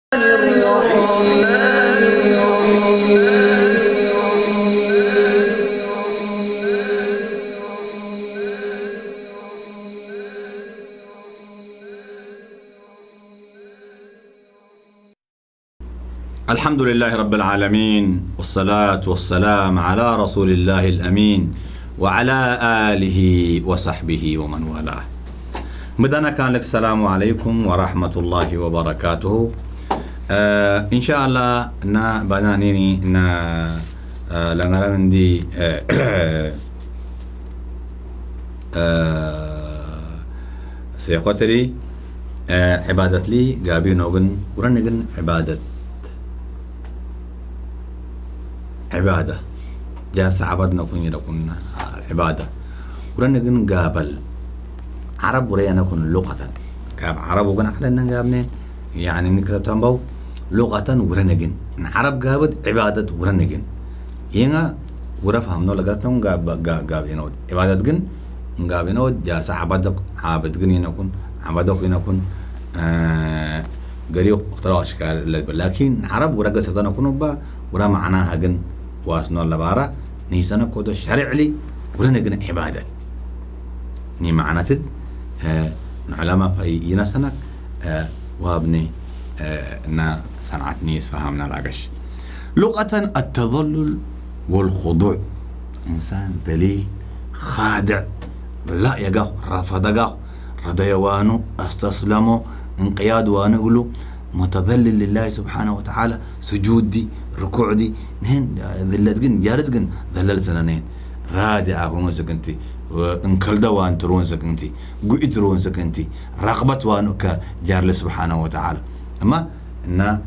الحمد لله رب العالمين، والصلاة والسلام على رسول الله الأمين وعلى آله وصحبه ومن والاه. بدنا كان لك السلام عليكم ورحمة الله وبركاته. إن شاء الله نا بنانيني نا لنرندي سيقتري عبادة لي قابين وقن ورنقن عبادة جالس عبدنا كنا عبادة ورنقن قابل عرب ورينا كن لغة كاب عرب وقن على قابنين يعني نكتب تنبو لغة ورنقن عرب قابد عبادة ورنقن ينا ورفهم نولا قاتهم قاب ينود عبادة قن قاب ينود جالس عبدك عابد قن ينكون عبدك ينكون قريب اختراع أشكال لكن عرب ورقة سدنا كنوا با ورا معناها قن واسنو اللبارة نيسانا كودو شرع لي ورنقن عبادة ني معناتد علامة في ينسنك وابني نا صنعت نيس فهمنا لاقش لغة التظلل والخضوع إنسان ذليل خادع لا يقاه رفضقاه رضيوانه استسلمه انقياد وانقله متذلل لله سبحانه وتعالى سجودي ركوعدي نهن ذلتقن جاردقن ذلل سنانين رادعه هون سكنتي انكل دوان ترون سكنتي قوي ترون سكنتي رغبة وانك جار سبحانه وتعالى اما ان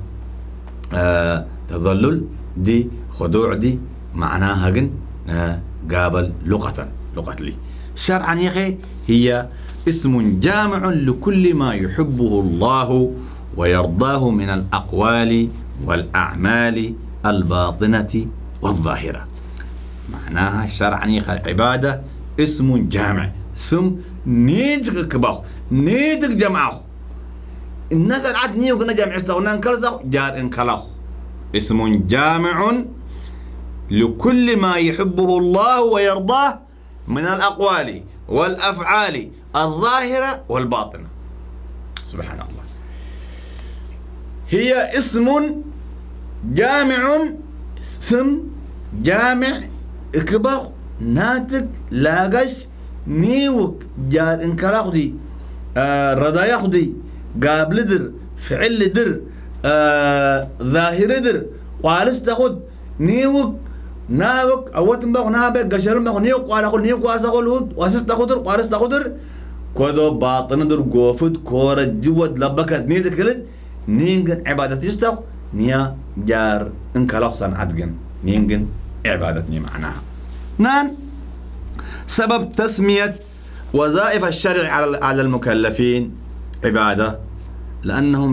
تظلل دي خضوع دي معناها جن قابل لغة لي شرعا يا اخي هي اسم جامع لكل ما يحبه الله ويرضاه من الأقوال والأعمال الباطنة والظاهرة. معناها شرعا عبادة اسم جامع سم نيجك كباخ نيجك جمعه الناس عاد نيجك نجمع استغنى انكلزه جار انكلاخ اسم جامع لكل ما يحبه الله ويرضاه من الأقوال والأفعال الظاهرة والباطنة. سبحان الله. هي اسم جامع سم جامع اكبخ ناتك لاقش نيوك جار انكراخ دي رضاياخ دي قابل در فعل در ظاهر در قالس تاخد نيوك ناوك اوتن بخ نابك قشرن بخ نيوك وانا اقول نيوك واسقول واسس تاخدر قارس تاخدر كودو باطن در قوفد كورة جود لبكت نيدك كلد نينجن عبادة يستو نيا جار انكلاخ صنعتجن نينجن عبادتني معناها. نان سبب تسمية وظائف الشرع على المكلفين عبادة لأنهم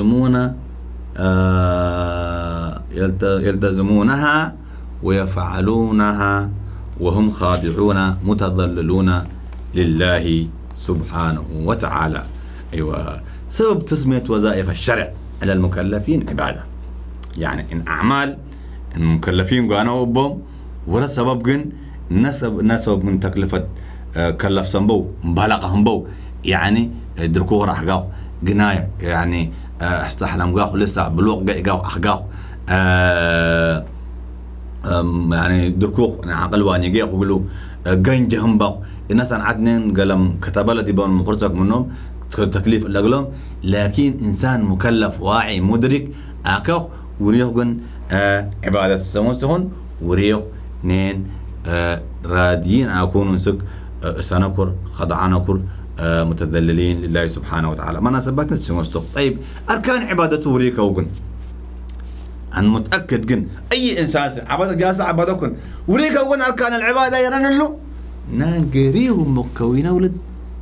يلتزمونها ويفعلونها وهم خاضعون متضللون لله سبحانه وتعالى. أيوة سبب تسمية وظائف الشرع على المكلفين عبادة يعني إن أعمال المكلفين قانوا بهم ورا سبب جن نسب من تكلفة كلف سنبو مبالغهم بو يعني دركوه راح قاو جناية يعني استحلم قاو لسه بلوغ قاو أحقاو يعني دركوه عقل واني جاء يقولوا جنجهم باو الناس عن عدنين قلم كتابة دي بون مفرزك منهم تكليف الأقلام لكن إنسان مكلف واعي مدرك أكو وريهن عبادة السموسهن وريه نين رادين أكونوا سك سنكر خضعانكر متذللين لله سبحانه وتعالى ما نسبتنا السموسه. طيب أركان عبادته وريك وقن أنا متأكد جن أي إنسان عبادة جالس عبادكن وريك وقن أركان العبادة يرن له نقريهم مكونة ولد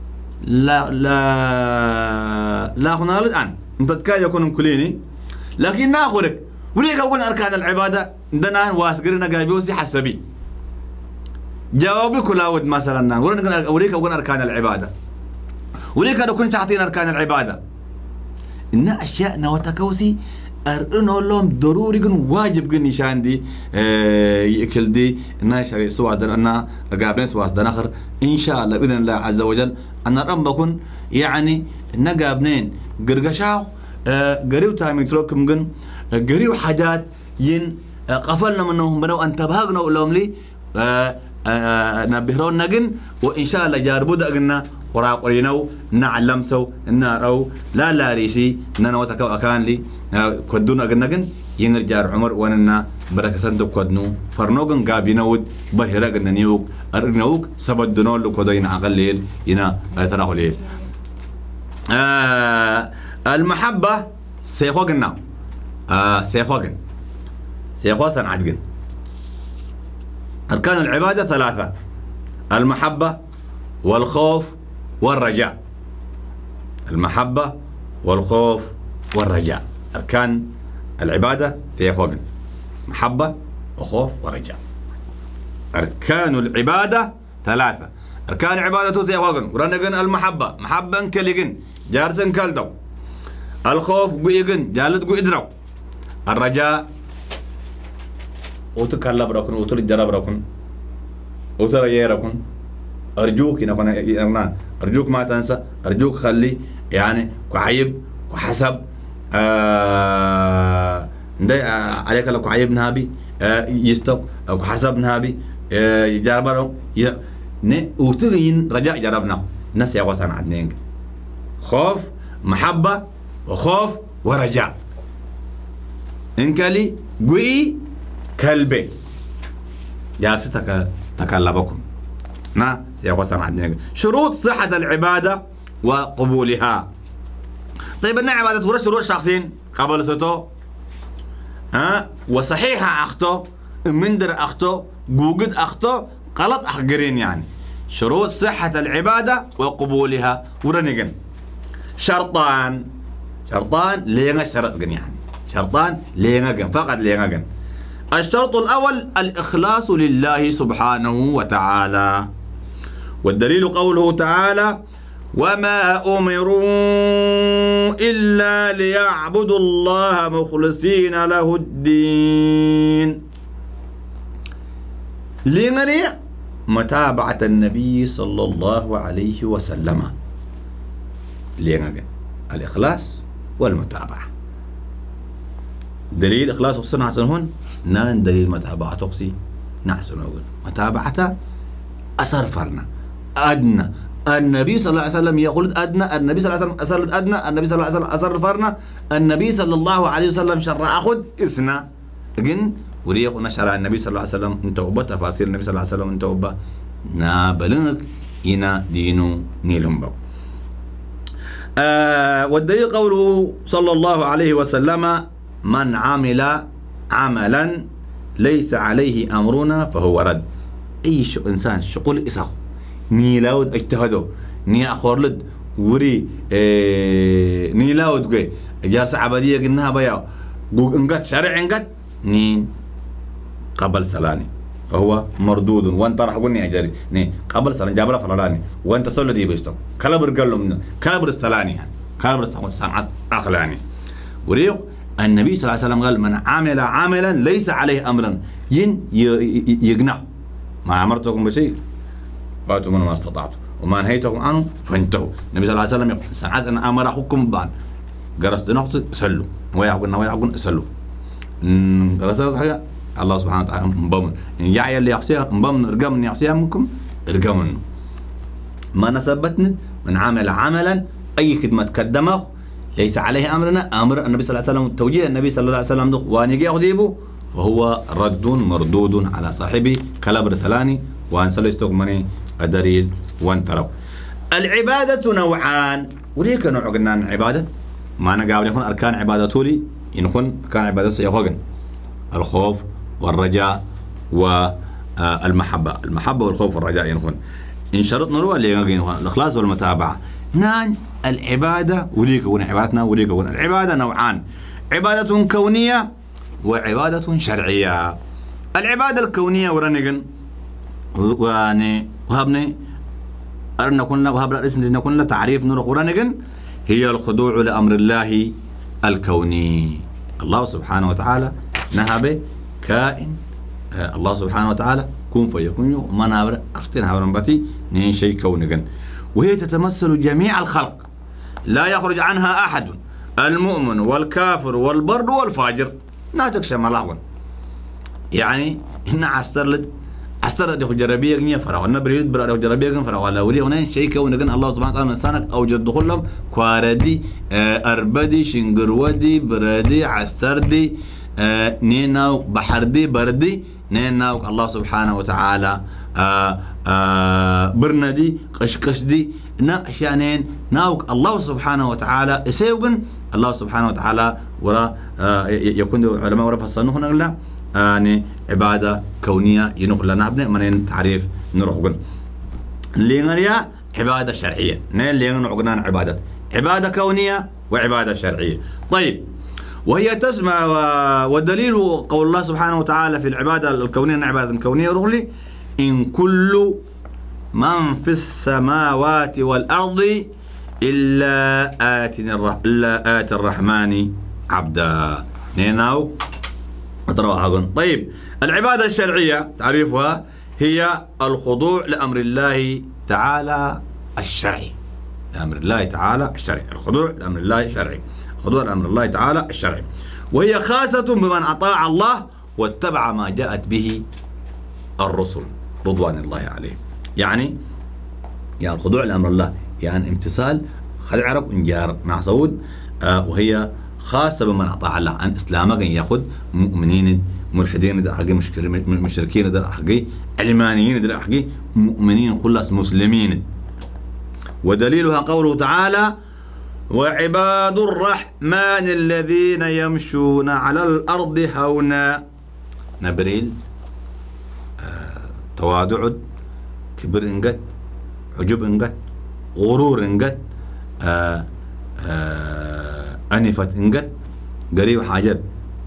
لا هنا الآن أنت تكاد يكون كليني لكن ناخذك وريك وقن أركان العبادة دنا واسقرنا قايبوسي حسبي جوابي كلاود مثلا وريك وقن أركان العبادة وليك أنا كنت أعطينا أركان العبادة إن أشياء نوتكوسي أرنو لهم ضروري جن واجب جن نشان دي يأكل دي الناس سواء أنا قابلين سواء آخر إن شاء الله بإذن الله عز وجل أنا رب بكون يعني نقابلين قرقشاو قريو تامي تروكم جن قريو حاجات ين قفلنا منهم بنو انتبهنا لهم لي نبهرون نجن وإن شاء الله جاربو دقنا وراقرينو نعلم سو نارو لا ريسي ننوتكو أكان لي كدون أجنجن ينرجع عمر واننا بركة صندوق كدنو فرنوجن قابينود بهرق النيوك أرنوك سبب دنول كدين عقليل ينا تراهو ليل المحبة سيخوجنا سيخوسن عدجن أركان العبادة 3 المحبة والخوف والرجاء المحبة والخوف والرجاء أركان العبادة سيخوجن محبة وخوف ورجاء أركان العبادة 3 أركان العبادة سيخوجن ورنجن المحبة محبة كليجن جارسن كالدو الخوف قيجن جالد قيدرو الرجاء وتكلم بركن وترجع بركن وترى ركن أرجوك هنا أرجوك ما تنسى أرجوك خلي يعني كعيب وحسب عليك لو كعيب نهابي يستوك أو حسب نهابي يجربهم وتغين رجاء جربنا الناس يغوصن عدنين خوف محبة وخوف ورجاء إنكلي قوي كلبي جالستك تكلبكم سيغوصن عدنين شروط صحة العبادة وقبولها طيب إن عبادة ورش شروط شخصين قبل ستو وصحيحة أخطو مندر أخطو جوجد أخطو غلط أخجرين يعني شروط صحة العبادة وقبولها ورنجن شرطان لينا شرط يعني شرطان لينا فقط لينا الشرط الأول الإخلاص لله سبحانه وتعالى والدليل قوله تعالى وما أمروا إلا ليعبدوا الله مخلصين له الدين لنري متابعة النبي صلى الله عليه وسلم الإخلاص والمتابعة دليل إخلاص وصنع هون نان دليل متابعة تقصي نحسن أقول متابعة أثر فرنا أدنى النبي صلى الله عليه وسلم يقول أدنى النبي صلى الله عليه وسلم أثر أدنى النبي صلى الله عليه وسلم أثر فرنا النبي صلى الله عليه وسلم شرع أخذ إثنى لكن وريق نشرع النبي صلى الله عليه وسلم انت وبا تفاصيل النبي صلى الله عليه وسلم انت وبا نابلنك إنا دينو نيلمبو والدليل قوله صلى الله عليه وسلم من عمل عملا ليس عليه أمرنا فهو رد أي إنسان شغل إسخ نيلاود اجتهدوا ني أخورلد وري نيلاود جي جالس عبادية قلناها بيا انقت شرع انقت نين قبل سلاني فهو مردود وانت راح قلني أجري ني قبل سلاني جابرا فلاني وانت صلى دي بيستو كلبر قال له منه كلبر السلاني يعني كلبر صنعت أخلاني وريق النبي صلى الله عليه وسلم قال من عمل عملا ليس عليه أمرا يقنعه ما أمرتكم بشيء فاتوا منه ما استطعتوا وما نهيتكم عنه فانتهوا النبي صلى الله عليه وسلم يقول ساعات أنا أمر حكم بان قرست نقص سلوا ويعقون سلوا قرست حاجة الله سبحانه وتعالى مبمن يعي اللي يعصيها مبمن ارقمن يعصيها منكم ارقمن ما نسبتني من عمل عملا أي خدمة قدمه ليس عليه أمرنا أمر النبي صلى الله عليه وسلم توجيه النبي صلى الله عليه وسلم وأن يجي يغضبه فهو رد مردود على صاحبه كلب رسلاني وأن سلستك مني الدليل وانتروا العبادة نوعان وليك نوع قلنا عبادة ما أنا قاعد يكون أركان عبادة تولي يكون أركان عبادة سيخوغن الخوف والرجاء والمحبة والخوف والرجاء يكون إن شرطنا له اللي يكون الإخلاص والمتابعة نان العبادة وليك يكون عبادتنا وليك يكون العبادة نوعان عبادة كونية وعبادة شرعية العبادة الكونية ورنجن وهبني أرنا كنا وهب رئيس نكون له تعريف نور ورنجن هي الخضوع لأمر الله الكوني. الله سبحانه وتعالى نهب كائن، الله سبحانه وتعالى كن فيكون ما نابر أختين هابرنبتي نين شيء كوني، وهي تتمثل جميع الخلق لا يخرج عنها أحد، المؤمن والكافر والبر والفاجر ناتك شمالهم. يعني إن عستر ده جربيه جنيه فرع النبريد برا ده جربيه جن فرع ولا ولي هنا شيء كون جن الله سبحانه وتعالى إنسانك أوجد دخولهم كواردي أربدي شنجرودي بردي عستردي نيناو بحردي بردي نيناو الله سبحانه وتعالى برندي قشقشدي ناشانين ناوك الله سبحانه وتعالى اسيوغن الله سبحانه وتعالى ورا يكون علماء ورا فصلوه نقول يعني عبادة كونية ينقل لنا ابن من تعريف نروحون لينغريا عبادة شرعية نين لين عقنان عبادة كونية وعبادة شرعية. طيب وهي تسمى والدليل قول الله سبحانه وتعالى في العبادة الكونية عبادة كونية رغلي إن كل من في السماوات والأرض إلا آتي الرحمن عبدا نيناو. طيب العبادة الشرعية تعريفها هي الخضوع لأمر الله تعالى الشرعي، لأمر الله تعالى الشرعي، الخضوع لأمر الله الشرعي، الخضوع لأمر الله تعالى الشرعي، وهي خاصة بمن أطاع الله واتبع ما جاءت به الرسل رضوان الله عليهم. يعني الخضوع لأمر الله يعني امتثال خلع عرب انجار مع سعود، وهي خاصة بمن أطاع الله عن إسلامه ياخذ مؤمنين ملحدين در حقي مشركين در حقي علمانيين در حقي مؤمنين خلاص مسلمين. ودليلها قوله تعالى وعباد الرحمن الذين يمشون على الأرض هونا. نبريل تواضع كبر انقد عجب انقد غرور انقد أنفت انقد قريب حاجات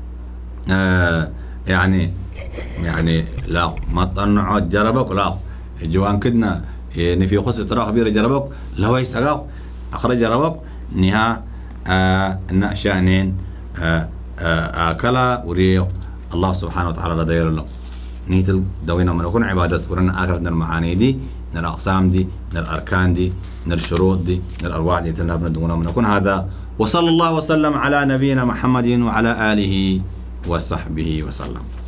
يعني لا ما تطنعوا جربك لا جوان كدنا يعني في خص تراخ بير جربك لو يسقاو أخرج جربك نها نأشانين أكلا وريو الله سبحانه وتعالى داير له نيتل دوينا من يكون عبادات ورنا آخر المعاني دي نر الأقسام دي نر الأركان دي نر الشروط دي نر الأرواح دي تنهب ندونا من يكون هذا. وصلى الله وسلم على نبينا محمد وعلى آله وصحبه وسلم.